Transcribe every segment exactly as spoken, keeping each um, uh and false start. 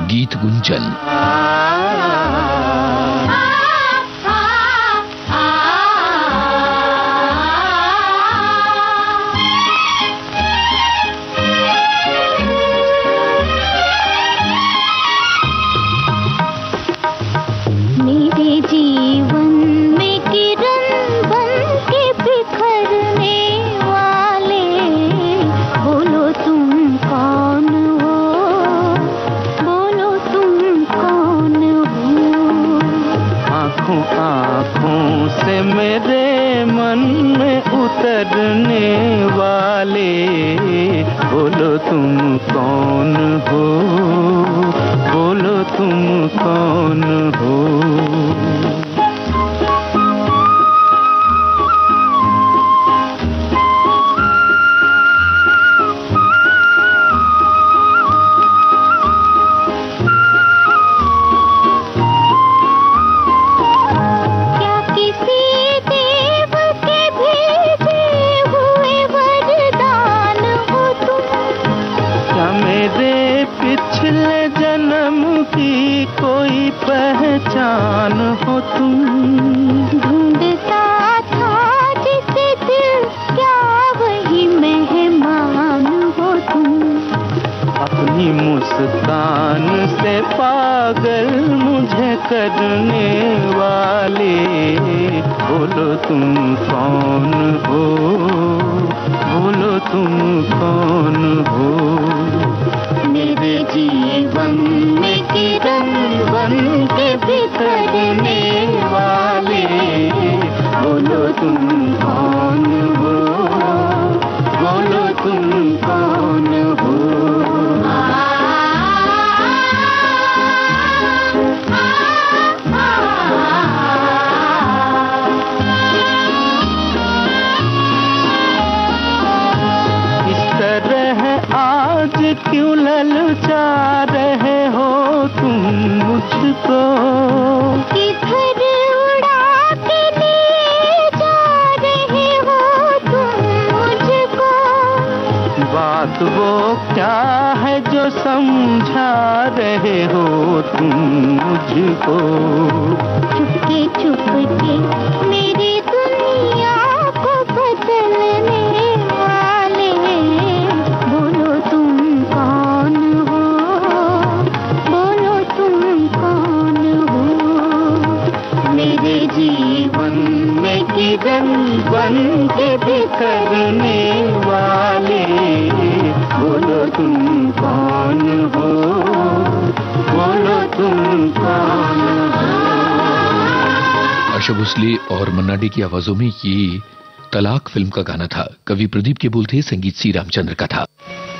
गीत गुंजन। आशा भोसले और मन्ना डे की आवाजों में ये तलाक फिल्म का गाना था। कवि प्रदीप के बोल थे, संगीत सी रामचंद्र का था।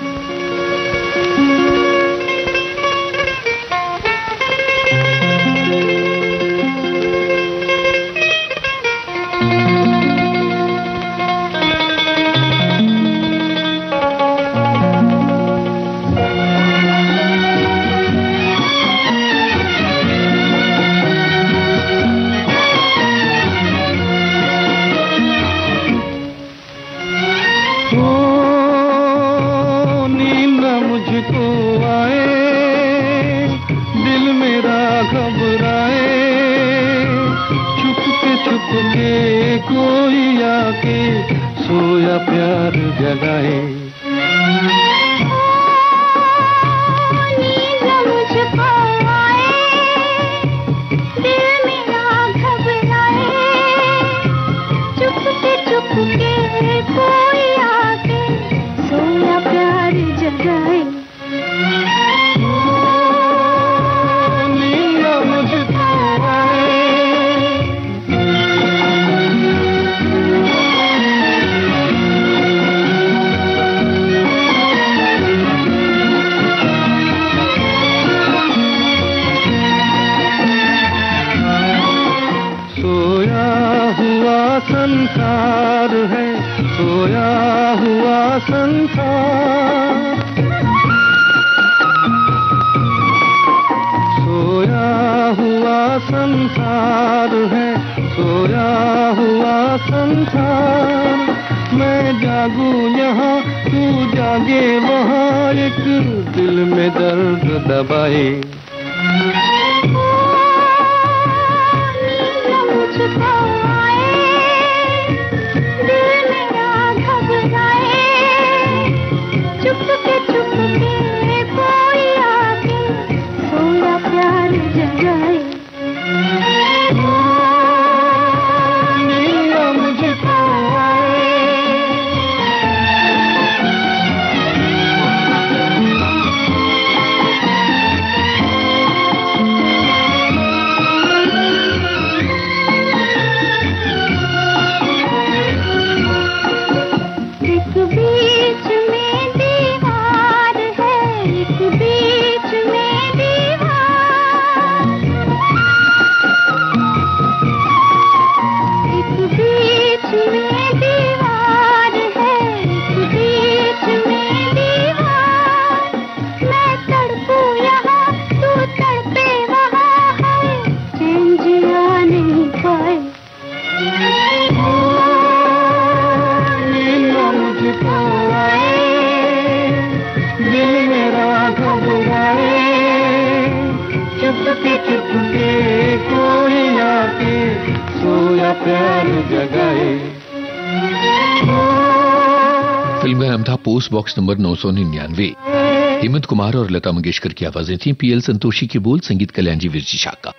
संसार है सोया हुआ संसार, सोया हुआ संसार है सोया हुआ संसार। मैं जागूं यहाँ तू जागे वहाँ, एक दिल में दर्द दबाए। फिल्म का नाम था पोस्ट बॉक्स नंबर नौ सौ निन्यानवे। हेमंत कुमार और लता मंगेशकर की आवाजें थीं, पीएल संतोषी के बोल, संगीत कल्याणजी विरजी शाह का।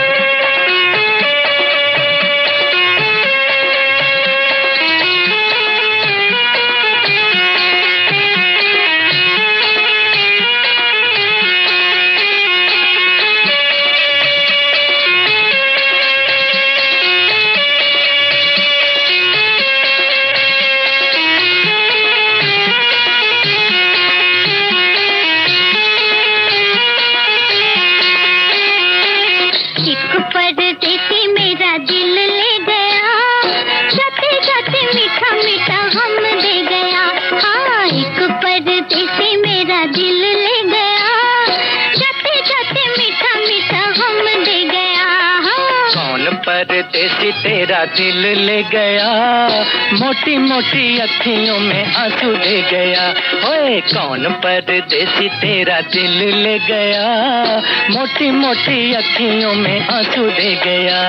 परदेसी तेरा दिल ले गया, मोटी मोटी अखियों में आंसू दे गया। ओए कौन परदेसी तेरा दिल ले गया, मोटी मोटी अखियों में आंसू दे गया।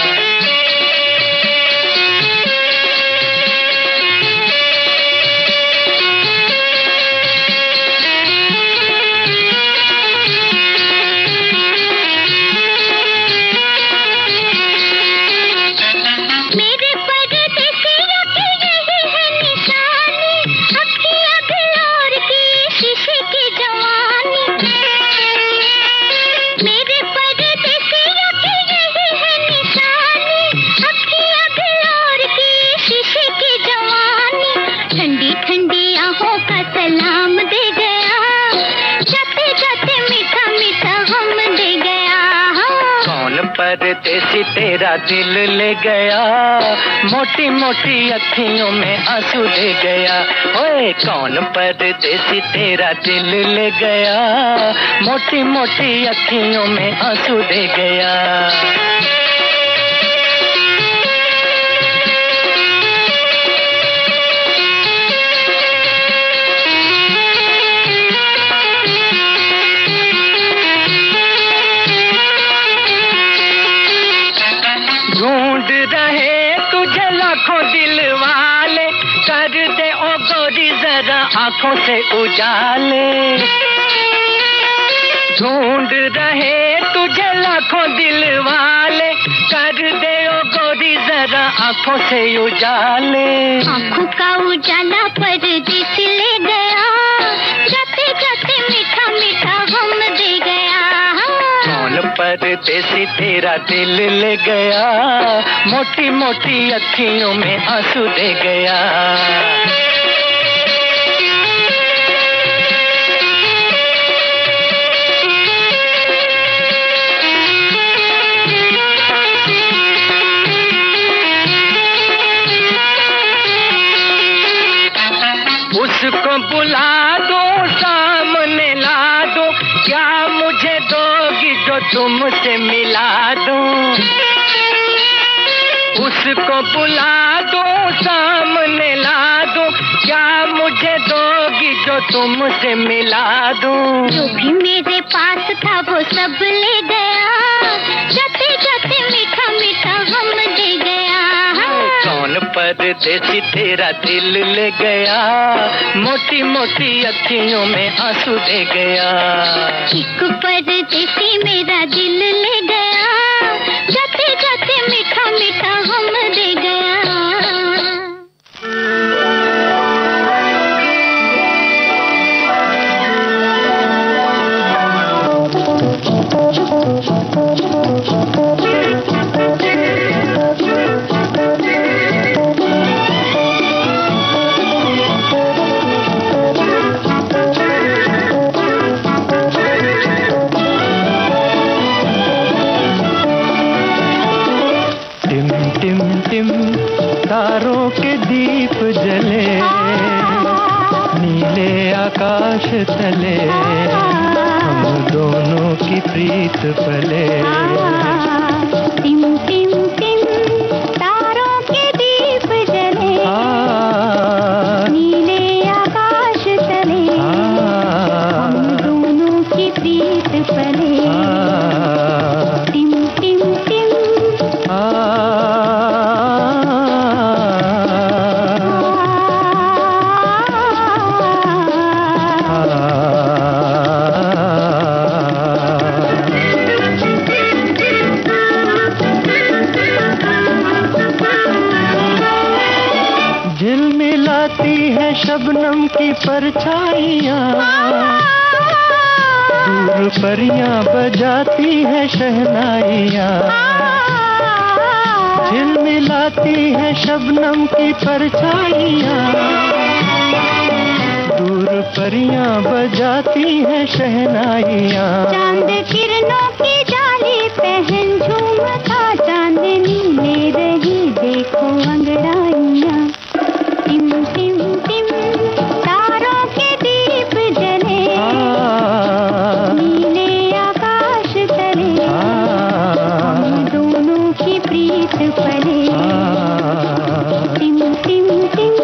परदेसी तेरा दिल ले गया, मोटी मोटी अखियों में आंसू दे गया। ओए कौन परदेसी तेरा दिल ले गया, मोटी मोटी अखियों में आंसू दे गया। ढूंढ रहे तुझे लाखों दिल वाले, कर दे ओ गोरी जरा आंखों से उजाले। ढूंढ रहे तुझे लाखों दिल वाले, कर दे ओ गोरी जरा आंखों से उजाले। आंखों का उजाला परदेसी ले गया, जाते जाते मीठा मीठा गम दे गया। कौन परदेसी तेरा दिल ले गया, मोटी मोटी अखियों में आंसू दे गया। उसको बुला दो, सामने ला दो, क्या मुझे दोगी जो तुमसे मिला दूं। उसको बुला दो, सामने ला दो, क्या मुझे दोगी जो तो तुमसे मिला दूं। जो भी मेरे पास था वो सब ले गया, जाते जाते मीठा मीठा गम दे गया। कौन परदेसी तेरा दिल ले गया, मोटी मोटी अखियों में आंसू दे गया। एक परदेसी मेरा दिल ले गया, जाते जाते मीठा मीठा गम दे गया। तारों के दीप जले, नीले आकाश तले, हम दोनों की प्रीत पले। टिम टिम टिम तारों के दीप जले, नीले आकाश तले, हम दोनों की प्रीत पले। टिम टिम टिम शबनम की परछाइयाँ, दूर परियां बजाती है शहनाइयाँ। झिलमिलाती है शबनम की परछाइयाँ, दूर परियां बजाती है शहनाइयाँ। चांद किरणों की जाली पहन झूमता, चांदनी ले रही देखो अंगड़ाइयाँ। टिम टिम टिम तारों के दीप जले, नीले आकाश तले, हम दोनों की प्रीत पले। टिम टिम टिम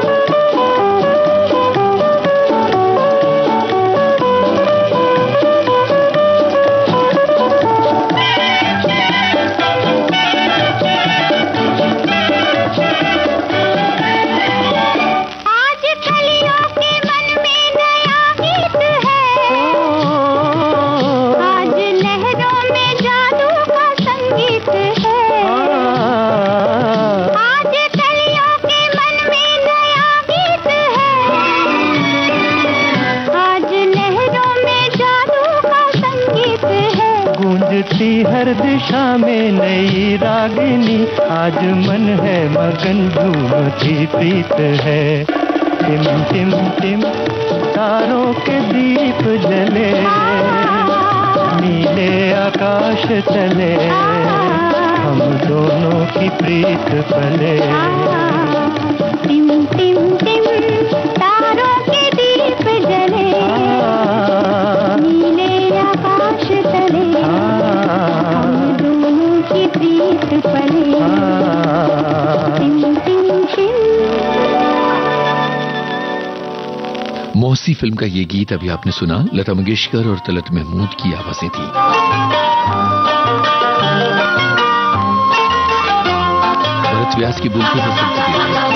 हर दिशा में नई रागिनी, आज मन है मगन झूमती प्रीत है। टिम टिम टिम तारों के दीप जले, नीले आकाश तले, हम दोनों की प्रीत पले। टिम टिम टिम तारों के दीप जले, नीले आकाश तले, हम दोनों की प्रीत पले। टिम टिम टिम। मौसी फिल्म का ये गीत अभी आपने सुना, लता मंगेशकर और तलत महमूद की आवाजें थी। भरत व्यास की बोलती है फिल्म की।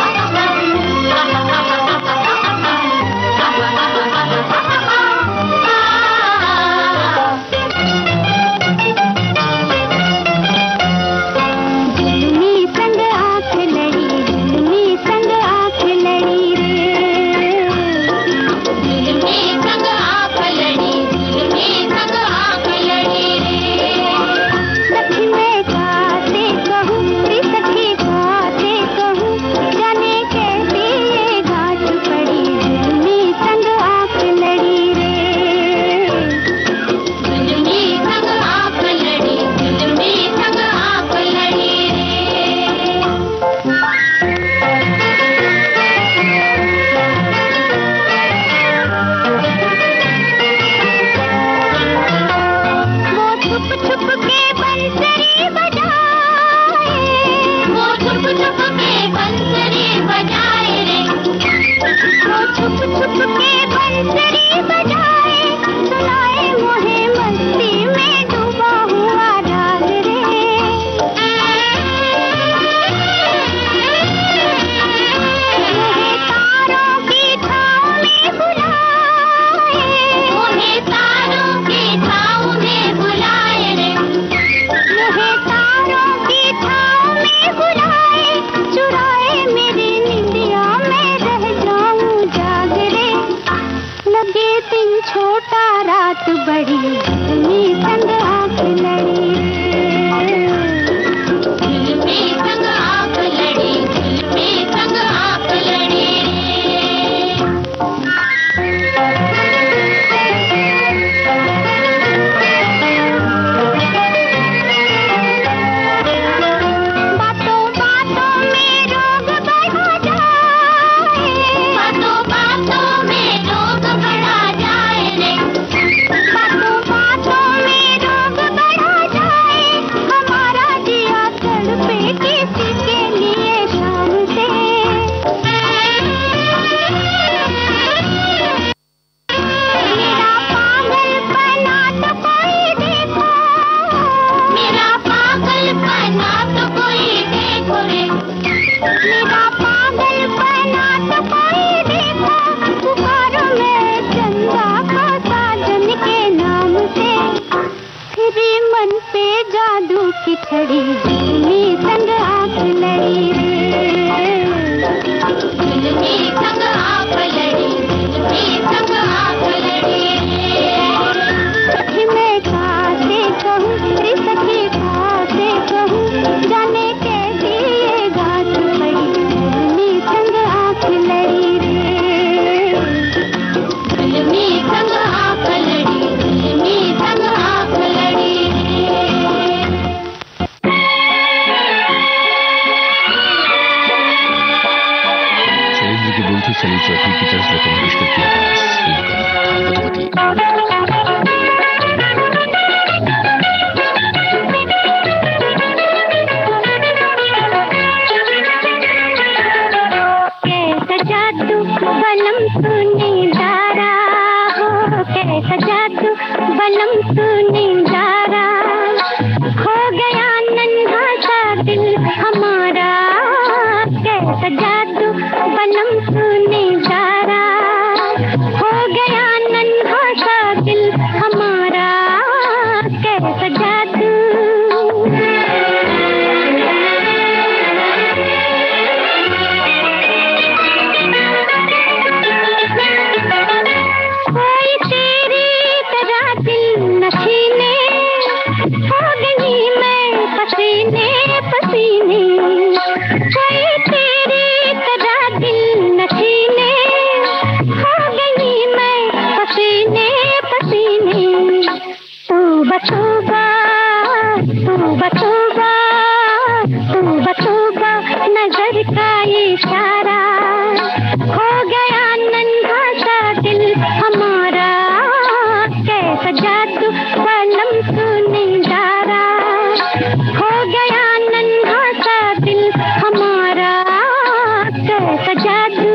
छुप छुप के की छड़ी जुल्मी संग आंख लड़ी रे, जुल्मी संग आंख लड़ी, जुल्मी संग आंख लड़ी रे। सखी मैं कासे कहूँ रे सखी कासे कहूँ, जाने कैसी ये गाँठ पड़ी जुल्मी संग आंख लड़ी रे, जुल्मी संग आंख लड़ी, जुल्मी संग आंख लड़ी रे। शैलेंद्र की बोलती सलील चौधरी की तरफ लता मंगेशकर की आवाज। फिल्म का नाम था मधुमती। कैसा जादू बलम तूने डारा हो, कैसा जादू बलम तूने डारा, खो गया नन्हा सा दिल हमारा, कैसा जादू बलम तूने डारा, खो गया नन्हा सा दिल हमारा, कैसा जादू। कोई तेरी तरह दिल नशीने, हो गई मैं पसीने पसीने, कोई तेरी तरह दिल नशीने, हो गई मैं पसीने पसीने। तौबा तौबा तौबा तौबा तौबा तौबा नजर का इशारा, खो गया नन्हा सा दिल हमारा, कैसा जादू बलम तूने डारा, खो गया नन्हा सा दिल हमारा, कैसा जादू।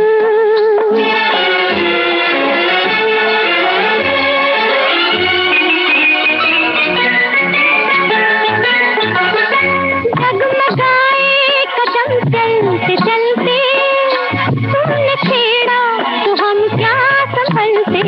डगमगाए कदम चलते चलते, तूने छेड़ा तो हम क्या संभलते,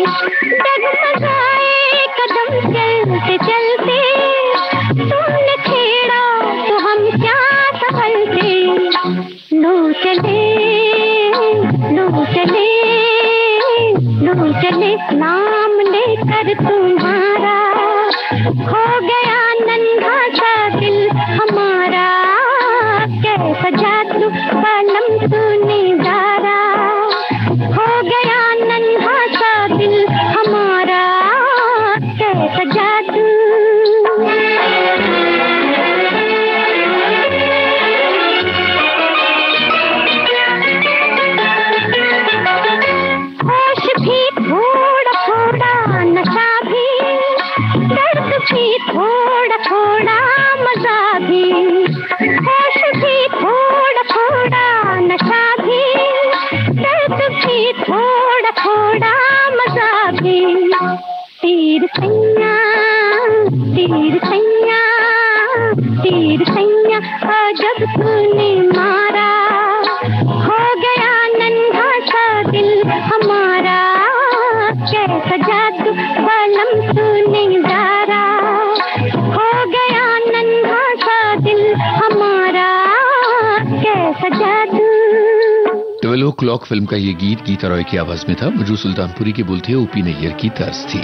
डगमगाए कदम चलते चलते, तूने छेड़ा तो हम क्या संभलते। लो चले लो चले लो चले नाम लेकर तुम्हारा, खो गया नन्हा सा दिल हमारा, कैसा जादू बलम तूने डारा, खो गया नन्हा सा दिल हमारा, कैसा जादू। होश भी थोड़ा थोड़ा, नशा भी, दर्द भी थोड़ा थोड़ा, मजा भी, होश भी थोड़ा थोड़ा, नशा भी, दर्द भी थोड़ा थोड़ा, मजा भी। तीर सैया तीर सैया तीर सैया अजब तूने मारा, हो गया नन्हा सा दिल हमारा, कैसा जादू बलम तूने डारा, हो गया नन्हा सा दिल हमारा, कैसा जादू। ट्वेल्व ओ क्लॉक फिल्म का ये गीत गीता रॉय की आवाज में था। मजरू सुल्तानपुरी के बोल थे, ओपी नैयर की तर्ज थी।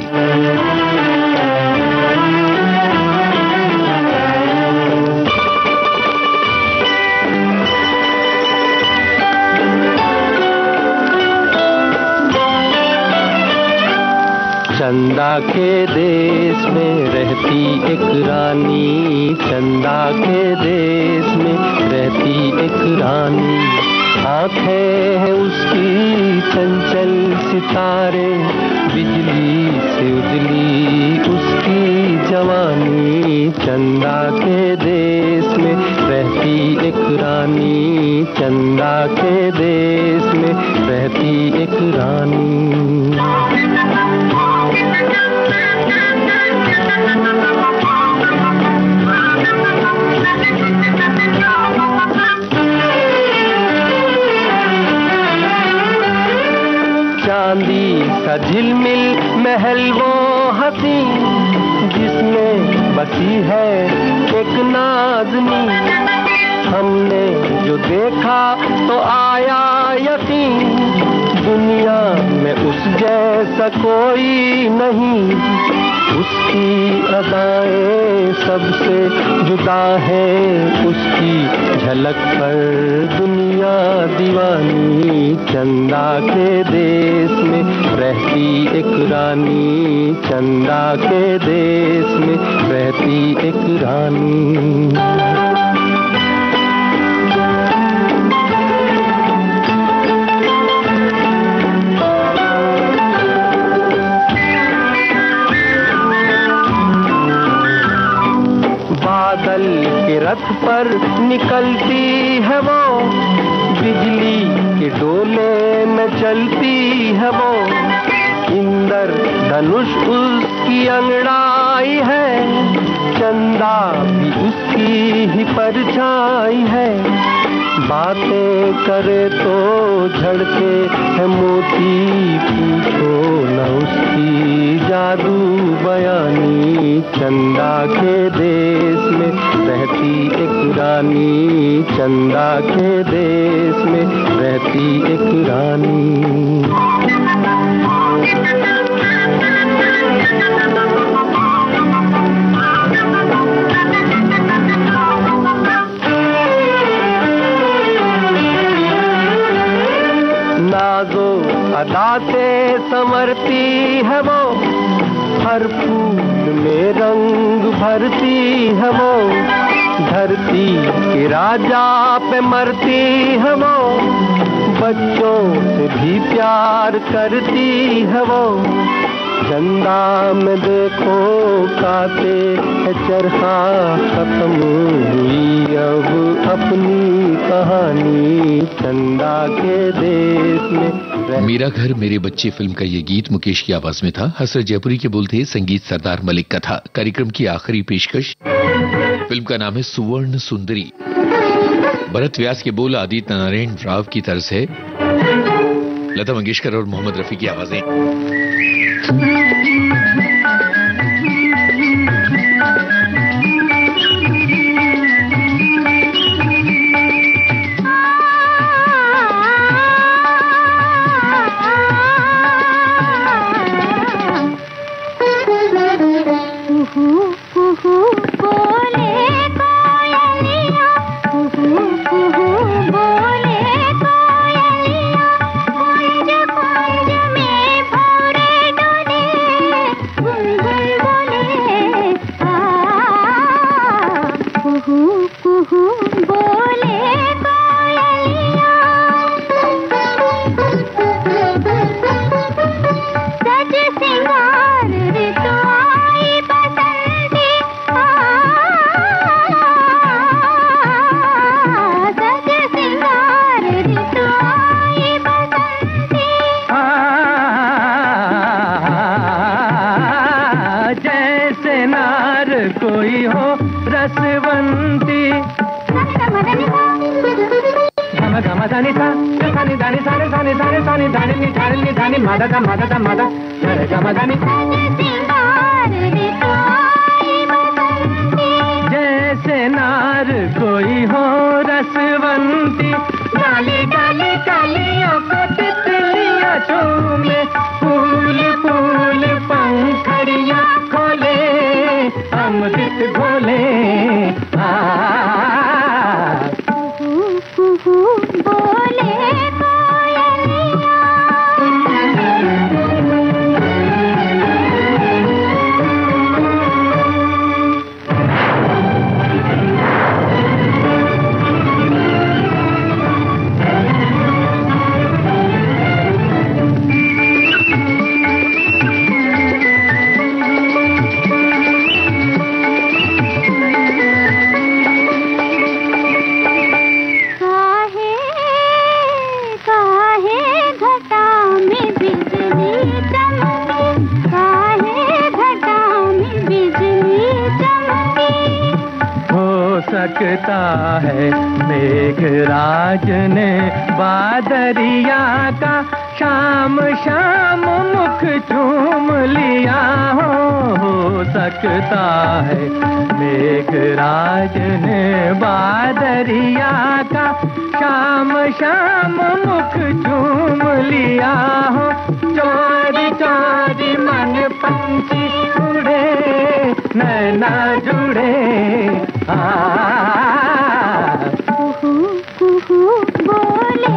चंदा के देश में रहती एक रानी, चंदा के देश में रहती एक रानी, आंखें हैं उसकी चंचल सितारे, बिजली से उजली उसकी जवानी। चंदा के देश में रहती एक रानी, चंदा के देश में रहती एक रानी। चांदी सा झिलमिल महल वो हंसी, जिसमें बसी है एक देखा तो आया यकीन, दुनिया में उस जैसा कोई नहीं। उसकी अदाएं सबसे जुदा है, उसकी झलक पर दुनिया दीवानी। चंदा के देश में रहती एक रानी, चंदा के देश में रहती एक रानी। बादल के रथ पर निकलती है वो, बिजली के डोले में चलती है वो। इंद्र धनुष उसकी अंगड़ाई है, चंदा भी उसकी ही परछाई है। बातें करे तो झड़के है मोती, पूछो न उसकी जादू बयानी। चंदा के देश में रहती एक रानी, चंदा के देश में रहती एक रानी। नाज़ो अदा से संवरती है वो, हर फूल में रंग भरती है वो। धरती के राजा पे मरती है वो, बच्चों से भी प्यार करती है वो। चंदा में देखो काते है चरखा, खत्म हुई अब अपनी कहानी। चंदा के देश में। मेरा घर मेरे बच्चे फिल्म का ये गीत मुकेश की आवाज में था। हसरत जयपुरी के बोल थे, संगीत सरदार मलिक का था। कार्यक्रम की आखिरी पेशकश, फिल्म का नाम है सुवर्ण सुंदरी। भरत व्यास के बोल आदित्य नारायण राव की तर्ज है, लता मंगेशकर और मोहम्मद रफी की आवाजें। जैसे नार कोई हो रसवंती, डाली डाली डालियों को तितलियां चूमे, फूल फूल पंखड़ियां खोले, अमृत घोले। सकता है मेघराज ने बादरिया का शाम शाम मुख चूम लिया हो, हो सकता है मेघराज ने बादरिया का शाम शाम मुख चूम लिया हो। चोरी चोरी मन पंछी उड़े, नैना जुड़े, आ कुहू कुहू बोले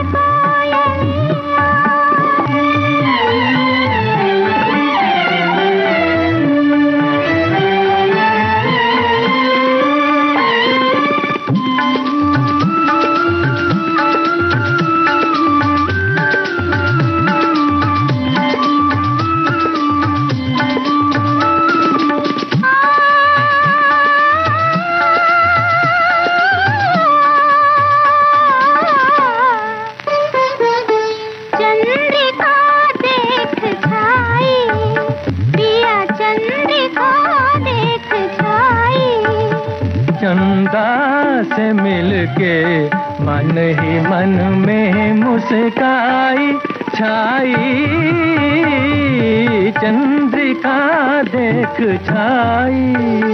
चंदा से मिलके मन ही मन में मुस्काई छाई, चंद्रिका देख छाई।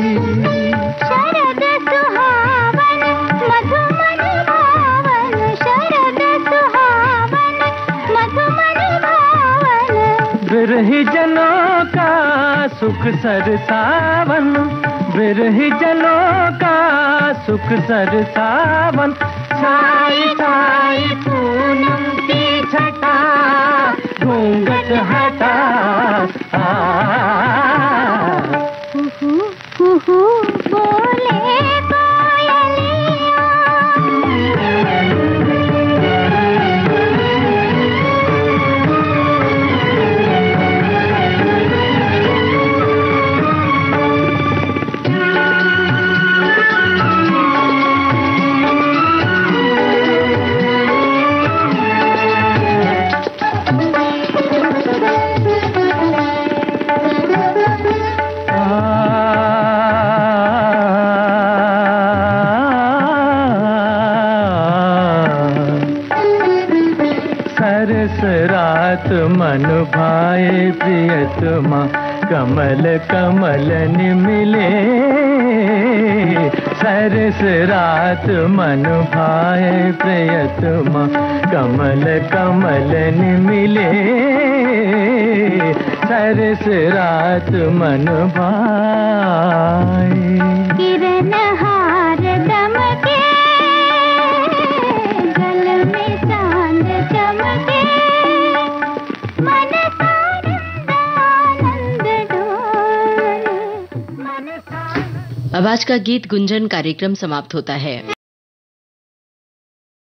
शरद सुहावन मधुमन भावन, शरद सुहावन मधुमन भावन। बिरही जनों का सुख सरसावन, बिरही जनों का सुख सरसावन। छाई छाई पूनम की छटा, घूंघट हटा, कुहू कुहू बोले सरस रात मन भाए प्रियतमा, कमल कमल मिले। सरस रात मन भाए प्रियतमा, कमल कमल मिले। सरस रात मन भाए। किरण हार दमके, गल में चांद चमके, मन सानंद आनंद डोले, मन सानंद। अब आज का गीत गुंजन कार्यक्रम समाप्त होता है।